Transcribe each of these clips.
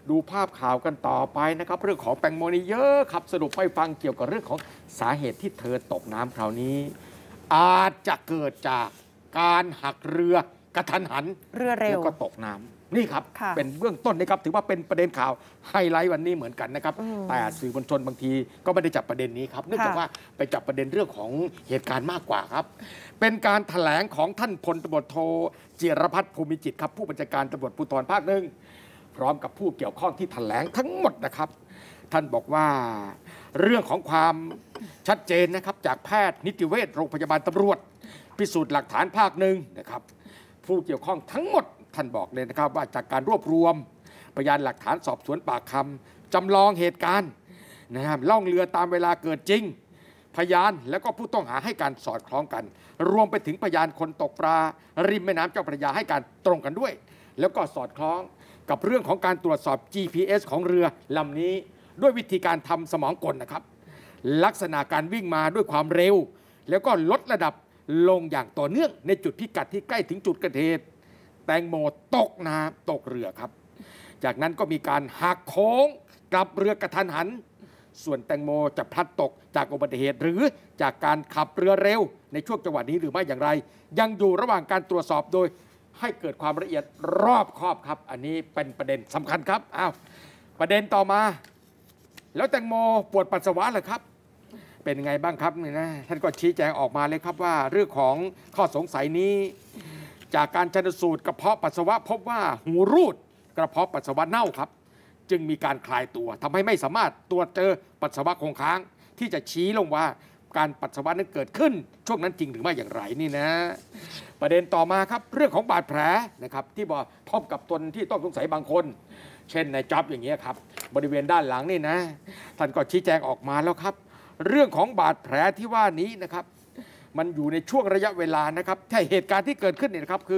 ดูภาพข่าวกันต่อไปนะครับเรื่องของแตงโมนี่เยอะครับสรุปให้ฟังเกี่ยวกับเรื่องของสาเหตุที่เธอตกน้ำคราวนี้อาจจะเกิดจากการหักเรือกระทันหันเรือเร็วแล้วก็ตกน้ำนี่ครับเป็นเบื้องต้นนะครับถือว่าเป็นประเด็นข่าวไฮไลท์วันนี้เหมือนกันนะครับแต่สื่อมวลชนบางทีก็ไม่ได้จับประเด็นนี้ครับเนื่องจากว่าไปจับประเด็นเรื่องของเหตุการณ์มากกว่าครับเป็นการแถลงของท่านพลตำรวจโทจิรพัฒน์ภูมิจิตรครับผู้บัญชาการตำรวจภูธรภาค 1พร้อมกับผู้เกี่ยวข้องที่แถลงทั้งหมดนะครับท่านบอกว่าเรื่องของความชัดเจนนะครับจากแพทย์นิติเวชโรงพยาบาลตำรวจพิสูจน์หลักฐานภาค 1นะครับผู้เกี่ยวข้องทั้งหมดท่านบอกเลยนะครับว่าจากการรวบรวมพยานหลักฐานสอบสวนปากคำจำลองเหตุการณ์นะครับล่องเรือตามเวลาเกิดจริงพยานและก็ผู้ต้องหาให้การสอดคล้องกันรวมไปถึงพยานคนตกปลาริมแม่น้ำเจ้าพระยาให้การตรงกันด้วยแล้วก็สอดคล้องกับเรื่องของการตรวจสอบ GPS ของเรือลำนี้ด้วยวิธีการทำสมองกลนะครับลักษณะการวิ่งมาด้วยความเร็วแล้วก็ลดระดับลงอย่างต่อเนื่องในจุดพิกัดที่ใกล้ถึงจุดเกิดเหตุแตงโมตกน้ำตกเรือครับจากนั้นก็มีการหักโค้งกลับเรือกระทันหันส่วนแตงโมจะพลัดตกจากอุบัติเหตุหรือจากการขับเรือเร็วในช่วงจังหวะนี้หรือไม่อย่างไรยังอยู่ระหว่างการตรวจสอบโดยให้เกิดความละเอียดรอบคอบครับอันนี้เป็นประเด็นสำคัญครับอ้าวประเด็นต่อมาแล้วแตงโมปวดปัสสาวะเหรอครับเป็นไงบ้างครับนี่นะท่านก็ชี้แจงออกมาเลยครับว่าเรื่องของข้อสงสัยนี้จากการชันสูตรกระเพาะปัสสาวะพบว่าหูรูดกระเพาะปัสสาวะเน่าครับจึงมีการคลายตัวทำให้ไม่สามารถตรวจเจอปัสสาวะคงค้างที่จะชี้ลงว่าการปัสสาวะนั้นเกิดขึ้นช่วงนั้นจริงหรือไม่อย่างไรนี่นะประเด็นต่อมาครับเรื่องของบาดแผลนะครับที่บอกพบกับตนที่ต้องสงสัยบางคนเช่นในจ็อบอย่างเงี้ยครับบริเวณด้านหลังนี่นะท่านก็ชี้แจงออกมาแล้วครับเรื่องของบาดแผลที่ว่านี้นะครับมันอยู่ในช่วงระยะเวลานะครับถ้าเหตุการณ์ที่เกิดขึ้นเนี่ยนะครับคือ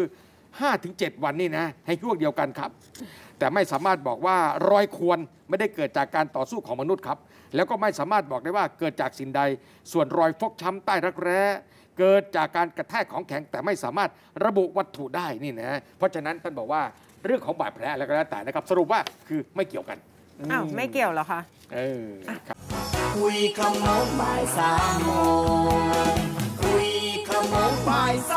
5-7 วันนี่นะให้ช่วงเดียวกันครับแต่ไม่สามารถบอกว่ารอยข่วนไม่ได้เกิดจากการต่อสู้ของมนุษย์ครับแล้วก็ไม่สามารถบอกได้ว่าเกิดจากสิ่งใดส่วนรอยฟกช้ำใต้รักแร้เกิดจากการกระแทกของแข็งแต่ไม่สามารถระบุวัตถุได้นี่นะเพราะฉะนั้นท่านบอกว่าเรื่องของบาดแผลอะไรก็แล้วแต่นะครับสรุปว่าคือไม่เกี่ยวกันอ้าวไม่เกี่ยวเหรอคะคุยขโมงบ่าย3 โมงคุยขโมงบ่าย3